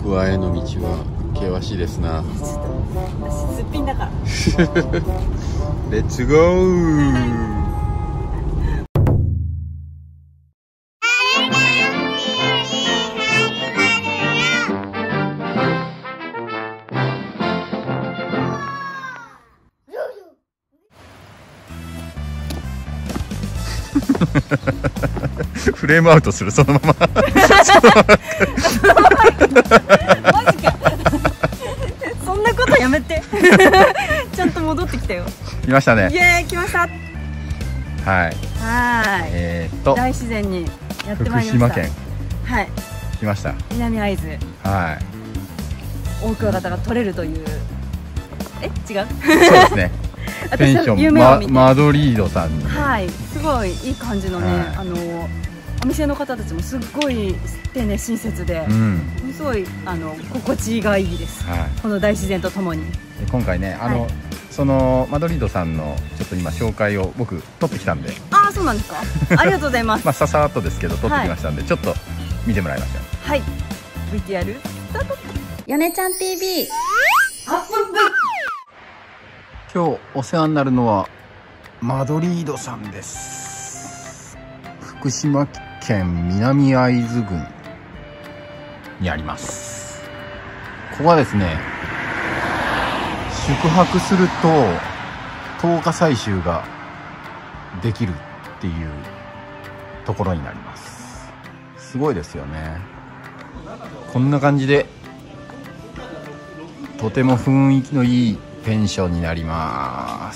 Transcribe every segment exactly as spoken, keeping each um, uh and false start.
クワへの道は険しいですな。 私すっぴんだからレッツゴー。フレームアウトする、そのままマジかそんなことやめてちゃんと戻ってきたよ。 来ましたね。 イエーイ、来ました。はいはいはい、 えー、っと大自然にやってまいりました。 福島県はい、 来ました。 南会津、 はい、 大クワガタが取れるという、え、違うそうですねペンション、ま、マドリードさんに、 はい、すごいいい感じのね、はい、あのお店の方たちもすっごい丁寧親切で、うん、すごいあの心地がいいです、はい、この大自然とともに。 今回ね、あの、はい、そのマドリードさんのちょっと今紹介を僕取ってきたんで。 ああ、そうなんですか。ありがとうございます。 まあささっとですけど取ってきましたんで、はい、ちょっと見てもらいましょう。 はい、 ブイティーアール スタート。ヨネちゃん ティービー今日お世話になるのはマドリードさんです。福島県南会津郡にあります。ここはですね、宿泊するととおか採集ができるっていうところになります。すごいですよね。こんな感じでとても雰囲気のいいペンションになります。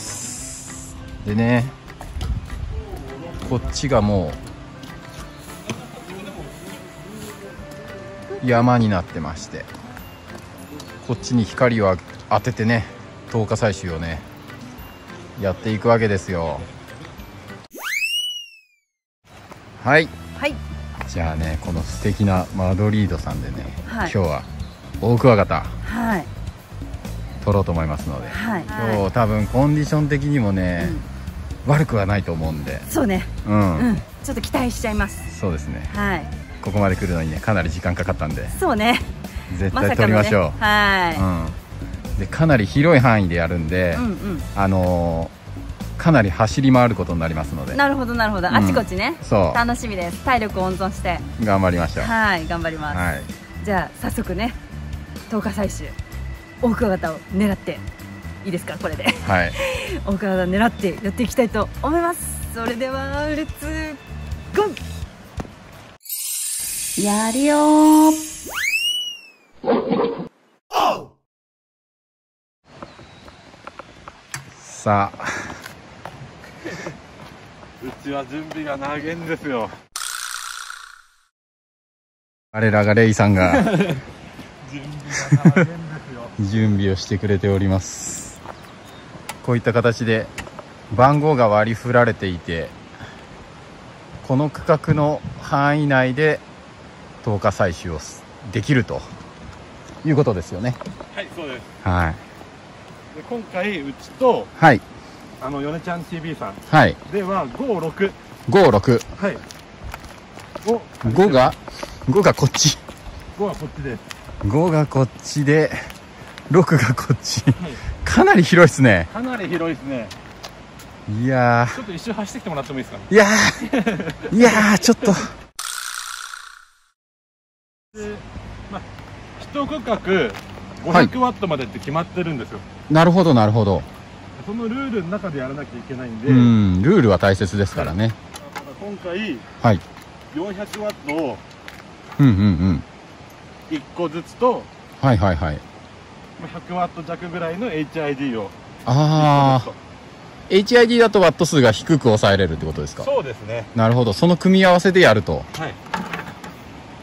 でね、こっちがもう山になってまして、こっちに光を当ててね、とおか採集をねやっていくわけですよ。はい、 はい、 じゃあね、この素敵なマドリードさんでね、はい、今日は大クワガタ、はい、取ろうと思いますので、はい、今日多分コンディション的にもね、うん、悪くはないと思うんで。そうね、うん、うん、ちょっと期待しちゃいます。そうですね、はい、ここまで来るのにねかなり時間かかったんで、そうね、絶対取りましょう。まさかのね、はい、うん、でかなり広い範囲でやるんで、うんうん、あのー、かなり走り回ることになりますので。なるほどなるほど、あちこちね、うん、そう、楽しみです。体力温存して頑張りましょう。はい、頑張ります、はい、じゃあ早速ね、とおか採集大クワガタを狙っていいですか、これで。はい、大クワガタ狙ってやっていきたいと思います。それではレッツゴー。やるよー。 さあうちは準備が長いんですよ。 我らがレイさんが準備が長いんですよ。 準備をしてくれております。こういった形で番号が割り振られていて、この区画の範囲内でとおか採集をできるということですよね。 はい、そうです。 はい、 で今回うちと、はい、あのヨネちゃん ティービー さん、はい、ではご、ろく、 ご、ろく、はい、ごがごがこっち、 ごがこっちです。 ごがこっちでろくがこっち、はい、かなり広いですね。かなり広いですね。いやー、ちょっと一周走ってきてもらってもいいですかね。いやーいやーちょっとで、まあ、一区画ごひゃくワットまでって決まってるんですよ。はい、なるほどなるほど。そのルールの中でやらなきゃいけないんで、うん、ルールは大切ですからね。だから今回、はい、よんひゃくワットをうんうんうんいっこずつと、はいはいはい、ひゃくワット弱ぐらいの エイチアイディー を。ああ、エイチアイディー だとワット数が低く抑えれるってことですか。そうですね。なるほど、その組み合わせでやると。はい、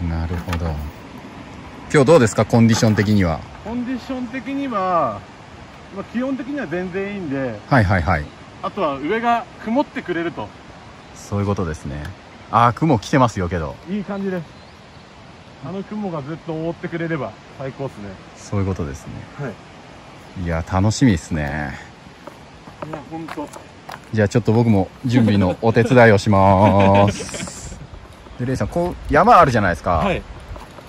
なるほど。今日どうですか、コンディション的には。コンディション的には、まあ、気温的には全然いいんで、はいはいはい、あとは上が曇ってくれると。そういうことですね。ああ、雲来てますよけどいい感じです。あの雲がずっと覆ってくれれば最高ですね。そういうことですね。はい、いや楽しみですね。いや本当。じゃあちょっと僕も準備のお手伝いをしますでレイさん、こう山あるじゃないですか。はい、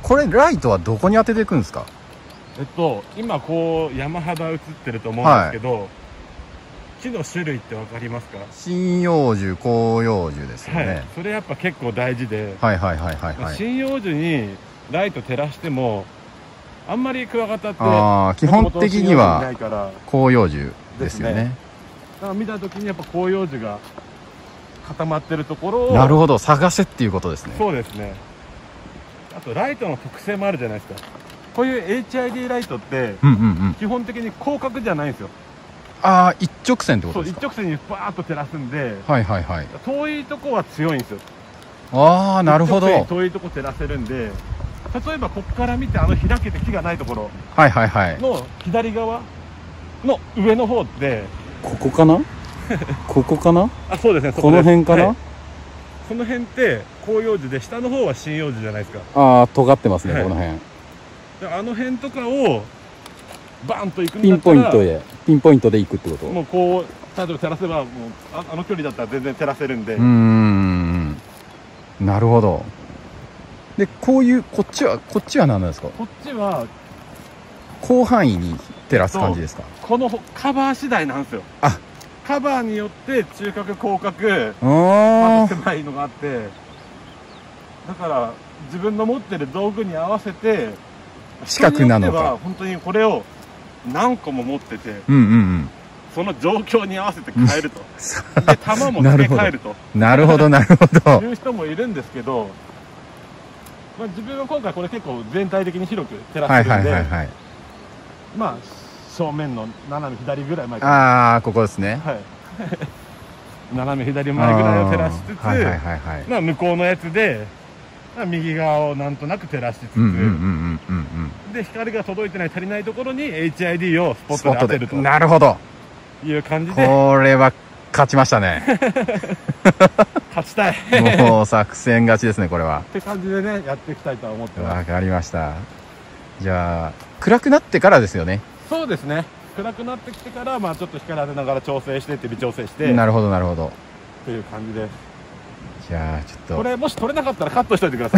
これライトはどこに当てていくんですか？ えっと今こう山肌映ってると思うんですけど、はい、木の種類って分かりますか？ 針葉樹、広葉樹ですよね、はい、 それやっぱ結構大事で、 はいはいはいはい、はい、 針葉樹にライト照らしてもあんまりクワガタって基本的には広葉樹ですよね。 だから見た時にやっぱ広葉樹が固まってるところを、 なるほど、探せっていうことですね。 そうですね。あとライトの特性もあるじゃないですか。こういう エイチアイディー ライトって基本的に広角じゃないんですよ。 ああ、一直線ってことですか？ そう、一直線にバーッと照らすんで、 はいはいはい、 遠いとこは強いんですよ。 ああ、なるほど。 遠いとこ照らせるんで、例えばここから見てあの開けて木がないところはいはいはいの左側の上の方って、 ここかなここかなあ、そうですね、 この辺かな、はい、 この辺って広葉樹で、下の方は針葉樹じゃないですか。 ああ、尖ってますね、はい、この辺で、あの辺とかをバンと行くんだったらピンポイントでピンポイントで行くってこと？ もうこう例えば照らせばもう あ, あの距離だったら全然照らせるんで。 うーん、なるほど。で、こういうこっちはこっちは何なんですか？ こっちは広範囲に照らす感じですか？ このカバー次第なんですよ。あ、カバーによって中角広角また狭いのがあって、だから自分の持ってる道具に合わせて四角なのか、 本当にこれを何個も持ってて、 うんうんうん、 その状況に合わせて変えるとで球も付け替えるとなるほどなるほどいう人もいるんですけど、まあ、自分は今回これ結構全体的に広く照らしてるんで、まあ正面の斜め左ぐらい前から、 ああ、ここですね、 はい斜め左前ぐらいを照らしつつ、まあ向こうのやつで右側をなんとなく照らしつつ、で光が届いてない足りないところに エイチアイディー をスポットで当てると、 なるほどいう感じで、 これは勝ちましたね勝ちたいもう作戦勝ちですね、これはって感じでね、やっていきたいとは思ってます。 わかりました。じゃあ暗くなってからですよね。 そうですね、暗くなってきてから、まあちょっと光当てながら調整してって微調整して、 なるほどなるほどという感じです。 じゃあちょっとこれもし取れなかったらカットしといてくださ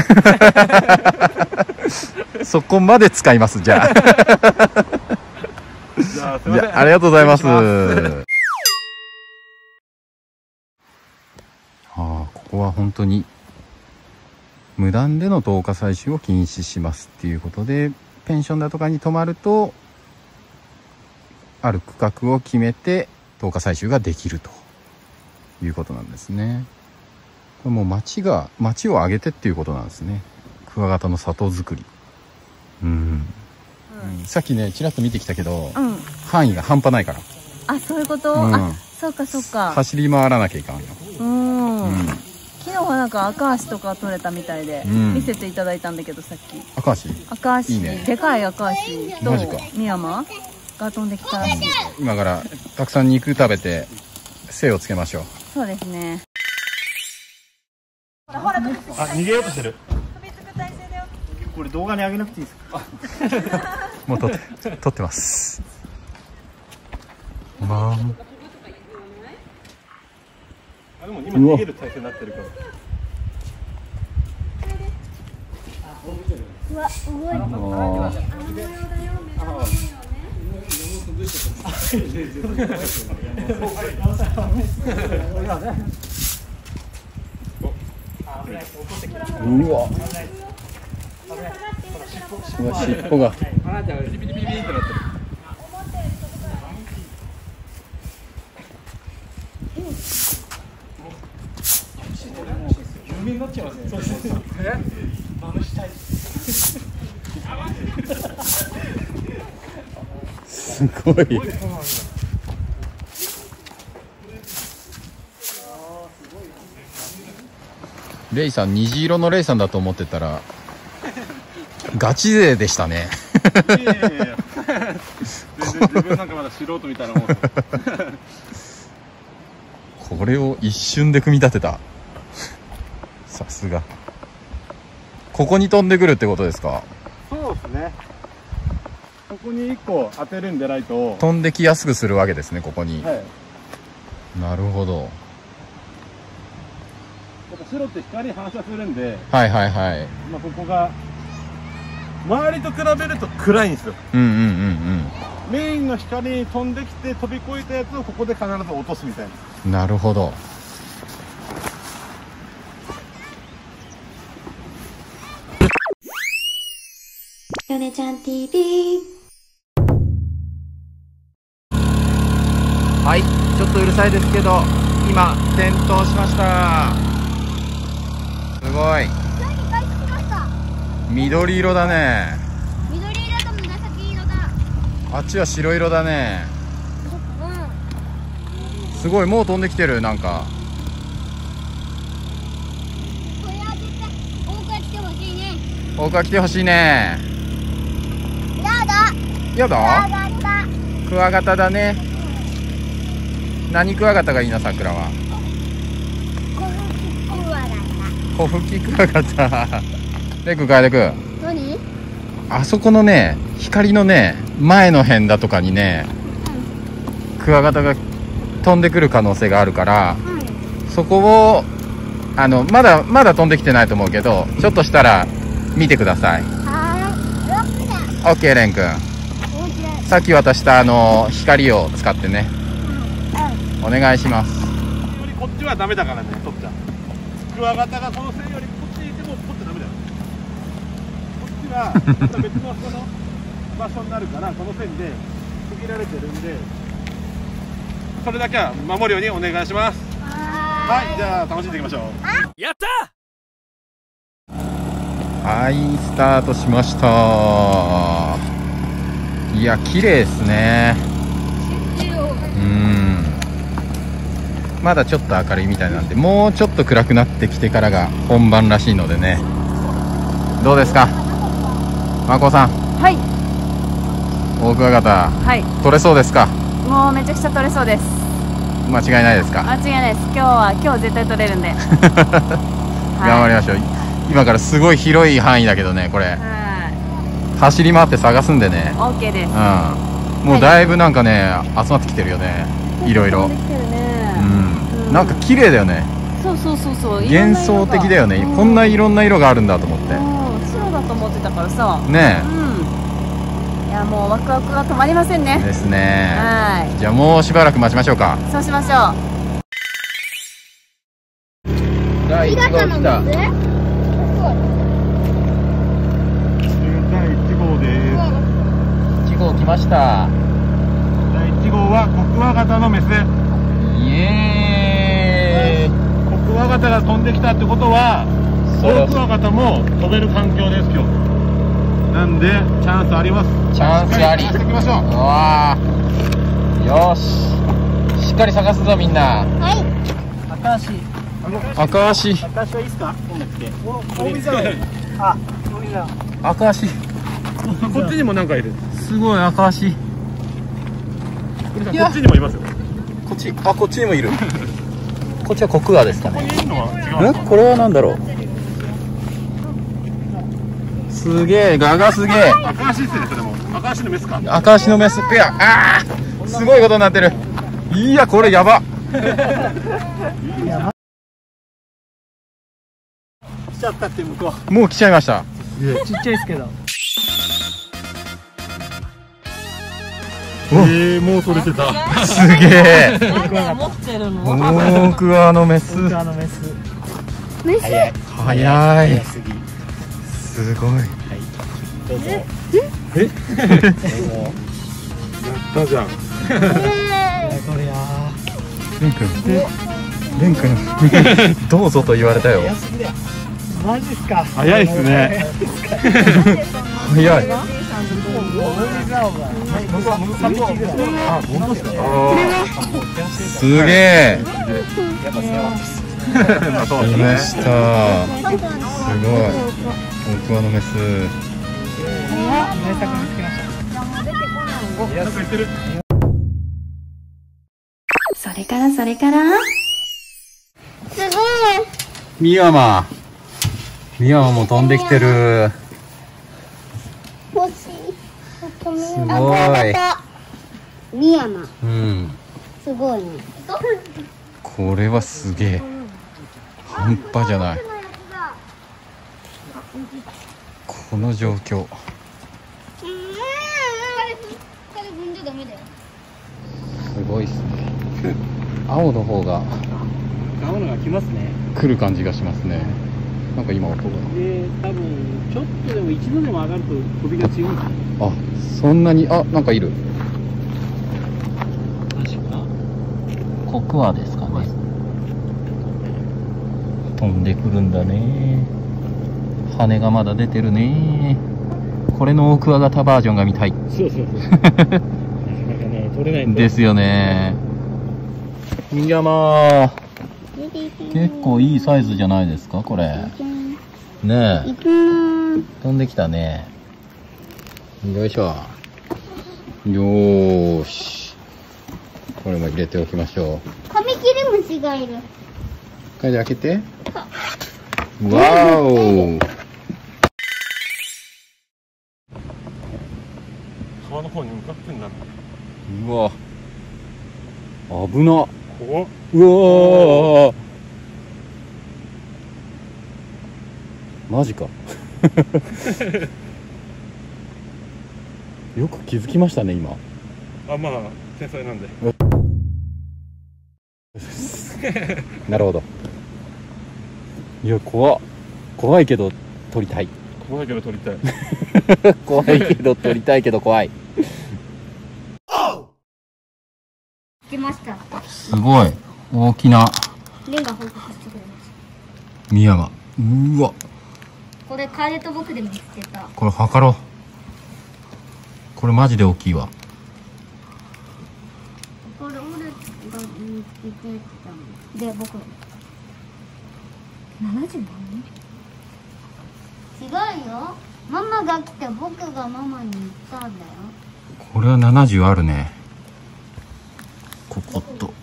いそこまで使います。じゃあじゃあすいません、 ありがとうございます。ああ、ここは本当に無断での灯火採取を禁止しますっていうことで、ペンションだとかに泊まるとある区画を決めて灯火採取ができるということなんですね。これもう町が町を挙げてっていうことなんですね。クワガタの里作り。うん、うん、さっきねちらっと見てきたけど、うん、範囲が半端ないから。 あ、そういうこと、うん、あ、そうかそうか、 走り回らなきゃいかんよ。 うん、うん、昨日はなんか赤足とか取れたみたいで、うん、見せていただいたんだけど、さっき赤足赤足いい、 ね、 でかい赤足と深山が飛んできたらしい、うん、 今からたくさん肉食べて精をつけましょう。 そうですね。 あ、逃げようとしてる。 これ動画に上げなくていいですか？ もう撮って撮ってます。まあ、 あ、でも今逃げる体勢になってるから。 うわ、動いた。 うわ、うわ、尻尾がビリビリビリってなってる。有名になっちゃいますね。そうそうそう。え？まぶしたい。 すごい。レイさん、虹色のレイさんだと思ってたらガチ勢でしたね。 いやいやいや、全然自分なんかまだ素人みたいなもん。 これを一瞬で組み立てた。さすが。ここに飛んでくるってことですか？ そうですね。ここにいっこ当てるんでライトを飛んできやすくするわけですね、ここに。 はい、 なるほど。 白って光反射するんで、 はいはいはい。 まあここが周りと比べると暗いんですよ。 うんうんうんうん。 メインの光に飛んできて飛び越えたやつをここで必ず落とすみたいな。なるほど。 ヨネちゃん ティーブイ。 はい、ちょっとうるさいですけど今点灯しました。すごい緑色だね。 緑色と紫色だ。 あっちは白色だね。すごい、もう飛んできてる。なんかこれは絶対多く来てほしいね。 多くは来てほしいね。 やだやだ、 クワガタ。 クワガタだね。何クワガタがいいな、桜は。 コフキクワガタ。 コフキクワガタ。レク、楓くん、 何？ あそこのね、光のね前の辺だとかにね、クワガタが飛んでくる可能性があるから、うん、そこをあのまだまだ飛んできてないと思うけど、ちょっとしたら見てください。オッケー、レン君。さっき渡したあの光を使ってね、お願いします。 こっちはダメだからね、取っちゃう。クワガタがこの線よりこっちにいても取っちゃダメだよ。こっちはまた別のその場所になるから、この線で区切られてるんで、それだけは守るようにお願いします。はい、じゃあ楽しんでいきましょう。やったはい、スタートしました。いや、綺麗ですね。うん、まだちょっと明るいみたいなんで、もうちょっと暗くなってきてからが本番らしいのでね。どうですか、まこさん。 はい、 大クワガタ、 はい、 取れそうですか？ もうめちゃくちゃ取れそうです。 間違いないですか？ 間違いないです。今日は今日絶対取れるんで頑張りましょう。今からすごい広い範囲だけどね、これ、はい、走り回って探すんでね。 OK です。 うん、もうだいぶなんかね、集まってきてるよね、いろいろ。なんか綺麗だよね。 そうそうそうそう、 幻想的だよね。こんないろんな色があるんだと思って。 白だと思ってたからさねえ、 うん、いやもうワクワクが止まりませんね。 ですね。 はい、 じゃあもうしばらく待ちましょうか。 そうしましょう。だいいち号来た。いち号来ました。 だいいち号はコクワガタのメス。 イエーイ。 コクワガタが飛んできたってことは、オオクワガタも飛べる環境です今日。なんでチャンスあります。 チャンスあり。 探していきましょう。 うわー、よし、しっかり探すぞみんな。 はい。赤足。 赤足。 赤足はいいですか？今度来て。お、大水だ。あ、大水だ。 赤足。 こっちにもなんかいる。 すごい、赤足。 こっちにもいますよ。 こっち、あ、こっちにもいる。こっちはコクワですかね。 ここにいるのは違う。 え、これはなんだろう。すげえ、ガがすげえ。 赤足っすね、それも。赤足のメスか。 赤足のメスペア。ああ、すごいことになってる。いや、これやば。 来ちゃったって向こう。もう来ちゃいました。 ちっちゃいですけど。 えー、もう取れてた。 すげえ。 持ってるの。 オオクワのメス。 オオクワのメス。 メス。 早い。すごい。はい。 どうぞ。 え？やったじゃん。 これや。 レン君。レン君。どうぞと言われたよ。 マジっすか。 早いっすね。 早い。すげえ。いました。すごい。オオクワのメス。 それからそれから。すごい。 ミヤマ。ミヤマも飛んできてる。 欲しい。 すごい。 ミヤマ。 うん。 すごいね。 これはすげえ。半端じゃない。この状況。 んじゃダメだよ。 すごいっすね。青の方が青のが来ますね。 来る感じがしますね。なんか今音が。 で、多分ちょっとでも一度でも上がると飛びが強いんですよ。 あ、そんなに、あ、なんかいる。 確か。 コクワですかね。飛んでくるんだね。羽がまだ出てるね。これのオオクワガタバージョンが見たい。 そうそうそう。なかなかね、取れないんだですよね。いやまあ、結構いいサイズじゃないですか、これ。ねえ。飛んできたね。よいしょ。よーし。これも入れておきましょう。 カミキリムシがいる。 一回で開けて。わーお。 川の方に向かってんだ。 うわ。危な。 怖っ。 うわー。マジか。よく気づきましたね、今。 あ、まあ天才なんで。 なるほど。いや、怖っ。怖いけど撮りたい。 怖いけど撮りたい。 怖いけど撮りたいけど怖い。 来ました。 すごい大きなレンが報告してくれました。 ミヤマ。うわ、 これカエルと僕で見つけた。 これ測ろう。これマジで大きいわ。 これ俺が見つけてたので、僕ななじゅう何？違うよ。ママが来て僕がママに言ったんだよ。 これはななじゅうあるね。ここっと。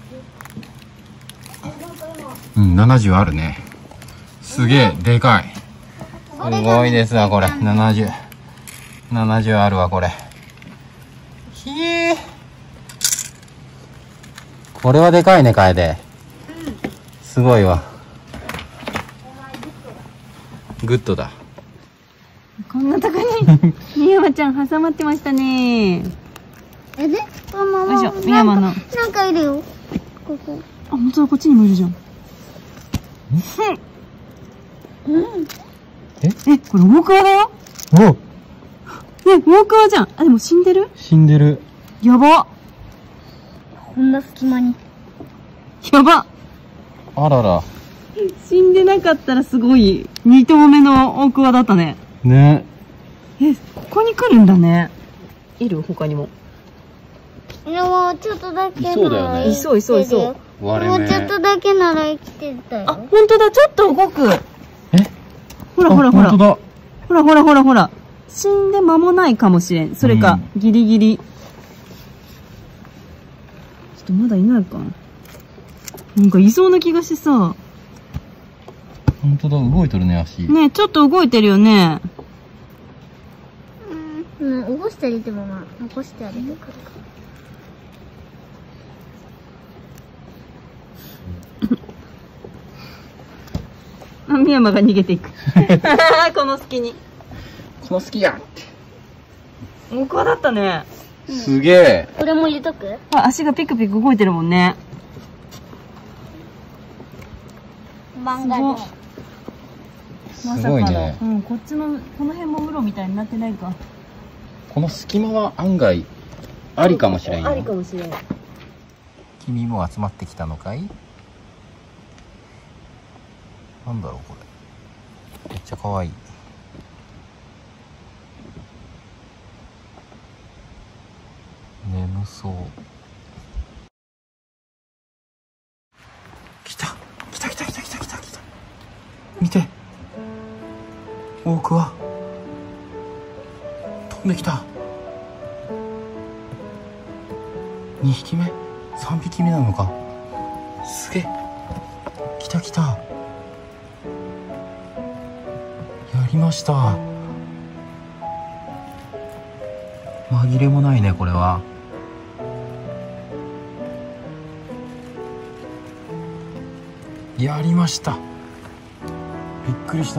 うん、ななじゅうあるね。すげえ、でかい。すごいですわ、これ。ななじゅう。ななじゅうあるわ、これ。ひえ。これはでかいね、カエデ。すごいわ。グッドだ。 こんなとこにみやまちゃん挟まってましたね。 えで、ママよいしょ、みやまの。 なんかいるよ。ここ。 あ、本当だ、こっちにもいるじゃん。うん。 え、 え、これ大川だよ。 お、 ね、大川じゃん。あ、でも死んでる？ 死んでる。 やば。 こんな隙間に。 やば。 あらら。 死んでなかったらすごい二頭目の大桑だったね。 ね。 え、ここに来るんだね。いる？他にも。 でもちょっとだけなら。 いそうだよね。 いそういそういそう。 もうちょっとだけなら生きてたよ。 あ、本当だ、ちょっと動く。 え？ ほらほらほら。 本当だ。 ほらほらほらほら。死んで間もないかもしれん。それか、うん、ギリギリ。ちょっとまだいないかな。なんかいそうな気がしてさ。 本当だ、動いとるね、足。 ね、ちょっと動いてるよね。 うん、うん、起こしてあげてもまあ、起こしてあげてからか。 あ、深山が逃げていく。この隙に。 この隙や。 大川だったね。 すげえ。 これも入れとく？ あ、足がピクピク動いてるもんね。 漫画で。 まさかの、ね、うん、こっちのこの辺も室みたいになってないか。 この隙間は案外ありかもしれんよ。 ありかもしれん。 君も集まってきたのかい？なんだろうこれ。めっちゃ可愛い。眠そう。来た来た来た来た来た来た来た。見て。大桑。飛んできた。にひきめさんびきめなのか。すげえ。来た来た。やりました。紛れもないねこれは。やりました。びっくりした。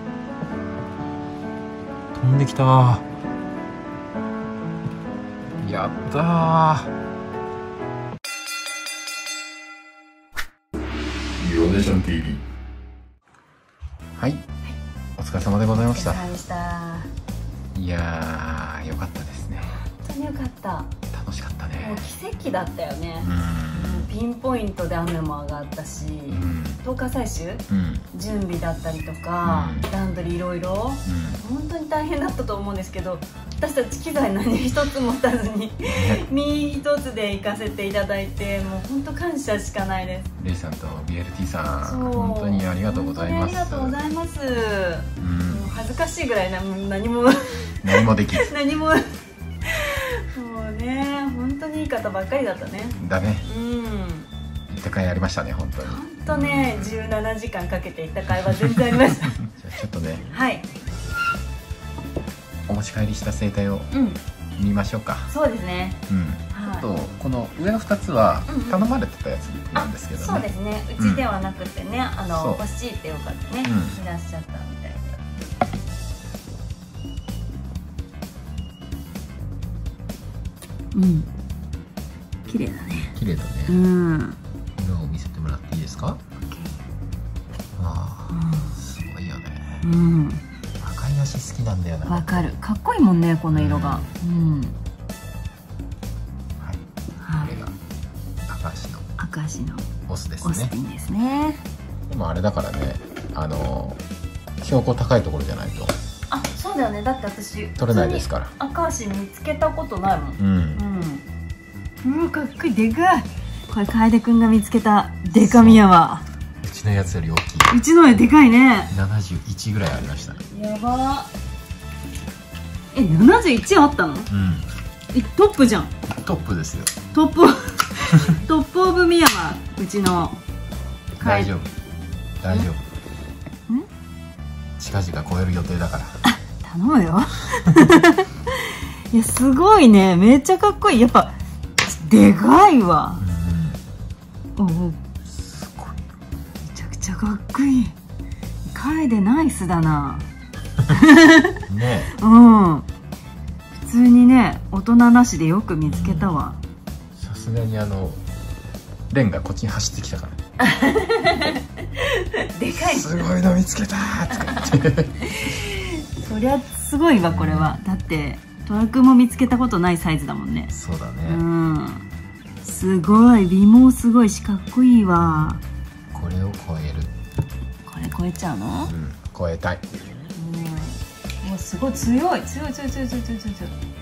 飛んできた。 やったー。ヨネション ティーブイ。はい、お疲れ様でございました。 お疲れ様でした。 いやー、よかったですね。 本当によかった。 楽しかったね。 もう奇跡だったよね。 うん、 ピンポイントで雨も上がったし、うん、とおか採集、うん、準備だったりとか、うん、ランドリーいろいろ、うん、本当に大変だったと思うんですけど、私たち機材何一つ持たずに身一つで行かせていただいて、もう本当感謝しかないです。 レイさんと ビーエルティー さん、本当にありがとうございます。 ありがとうございます。うん、もう恥ずかしいぐらいな、何も何もできず何ももうね、本当にいい方ばっかりだったね。 だね。 うん。 行った甲斐ありましたね、本当に。 本当ね、じゅうななじかんかけて行った甲斐は全然ありました。じゃあちょっとね。 はい。 お持ち帰りした生態を見ましょうか。 うん、そうですね。 うん。あとこの上のふたつは頼まれてたやつなんですけどね。 そうですね。うちではなくてね、あの欲しいっていう方ね、いらっしゃったみたいで。うん。綺麗だね。 綺麗だね。 うん。 色を見せてもらっていいですか。ああ、すごいよね。 うん。 赤い足好きなんだよな。 わかる。かっこいいもんね、この色が。うん。 はい。これが赤足の。 赤足の。 オスですね。 オスティンですね。 でもあれだからね、あの標高高いところじゃないと。 あ、そうだよね。だって私取れないですから。 赤足見つけたことないもん。 うん。 うん。うわ、かっこいい。でかい。これ楓くんが見つけたデカミヤマ。 うちのやつより大きい。 うちのよりでかいね。 ななじゅういちぐらいありました。 やば。え、ななじゅういちあったの？うん。え、トップじゃん。 トップですよ。 トップトップオブミヤマ、うちの。 大丈夫。大丈夫。ん？近々超える予定だから。 頼むよ。いや、すごいね。めっちゃかっこいい。やっぱでかいわ。うん、おお。 すごい。 めちゃくちゃかっこいい。楓ナイスだな。 ね。 うん。普通にね、大人なしでよく見つけたわ。 さすがにあのレンがこっちに走ってきたから。 でかい。 すごいの見つけたーって。 そりゃすごいわ、これは。だってトラックも見つけたことないサイズだもんね。 そうだね。 うん。すごい、尾毛すごいし、かっこいいわ。 これを超える。 これ超えちゃうの？ うん、超えたい。 うん。もうすごい強い、強い強い強い強い強い強い。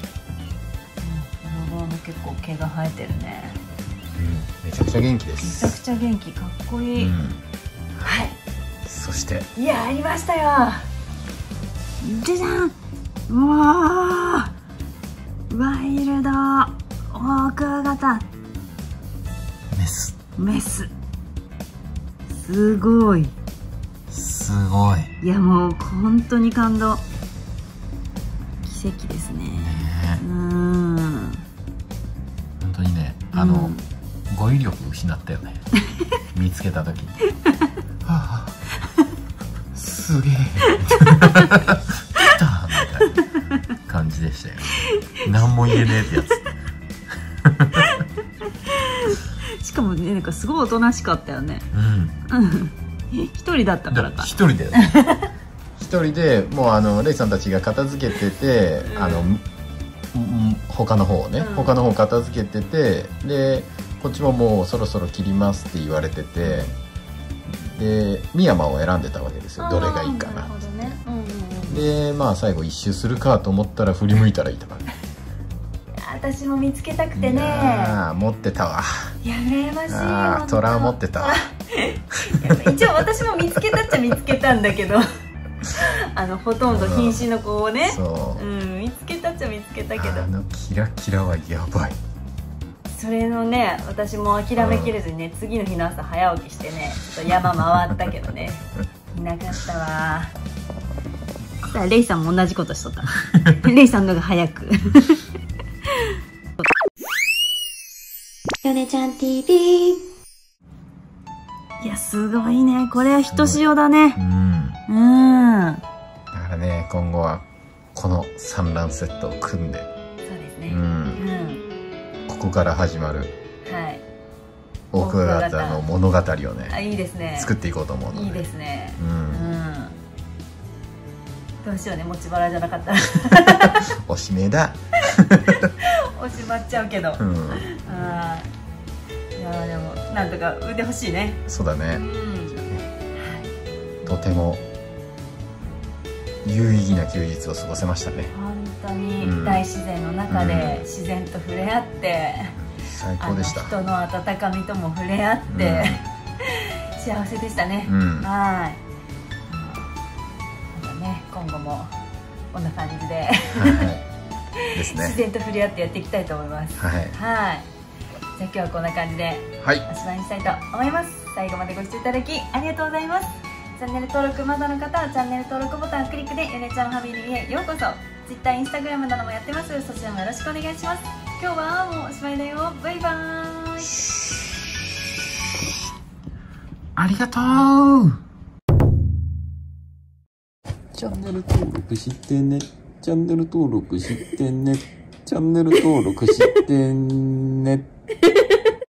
うん、この結構毛が生えてるね。 うん、めちゃくちゃ元気です。 めちゃくちゃ元気、かっこいい。うん、はい。 そして。 いや、ありましたよ。じゃじゃん。うわー。ワイルド。オーク型。 メス。 メス。すごい。 すごい。 いや、もう本当に感動。奇跡ですね。ね、うん。 本当にね、あの、うん、語彙力失ったよね。見つけた時に。はあ、すげえ。来たみたいな感じでしたよ。何も言えねえってやつ。 しかもね、なんかすごいおとなしかったよね。うん。一人だったからか。 一人で。一人でもうあのレイさんたちが片付けてて、うん、あの他の方をね、うん、他の方片付けてて、でこっちももうそろそろ切りますって言われてて、で深山を選んでたわけですよ。どれがいいかな。なるほどね。うんうんうん、でまあ最後一周するかと思ったら振り向いたらいたから。 私も見つけたくてね。 ああ、持ってたわ。 いや、羨ましい。 ああ、トラ持ってたわ。 一応私も見つけたっちゃ見つけたんだけど、あのほとんど瀕死の子をね、そう、うん、見つけたっちゃ見つけたけど、 あのキラキラはやばい。 それのね、私も諦めきれずにね、次の日の朝早起きしてね、ちょっと山回ったけどね、いなかったわ。そしたらレイさんも同じことしとった。レイさんのが早く。 ヨネちゃん ティーブイ。 いや、すごいね。これはひとしおだね。うん。うん。 だからね、今後はこの産卵セットを組んで。 そうですね。うん。うん。 こから始まる、 はい、 大クワガタの物語をね、 あ、いいですね、 作っていこうと思うので。 いいですね。 うん、うん、 どうしようね、持ち腹じゃなかったらおしめだおしまっちゃうけど、うん、あ、いやでもなんとか産んでほしいね。 そうだね、うん、とても有意義な休日を過ごせましたね。 本当に大自然の中で自然と触れ合って、 うん、最高でした。 人の温かみとも触れ合って、うん、幸せでしたね、うん、はい。またね、今後もこんな感じで、はい、ですね、自然と触れ合ってやっていきたいと思います。はい、はい、じゃあ今日はこんな感じでおしまいにしたいと思います。最後までご視聴いただきありがとうございます。チャンネル登録まだの方はチャンネル登録ボタンをクリックでヨネちゃんファミリーへようこそ。 Twitter、インスタグラムなどもやってます。そちらもよろしくお願いします。今日はもうおしまいだよ。バイバーイ。 ありがとう。チャンネル登録してね。チャンネル登録してね。チャンネル登録してね。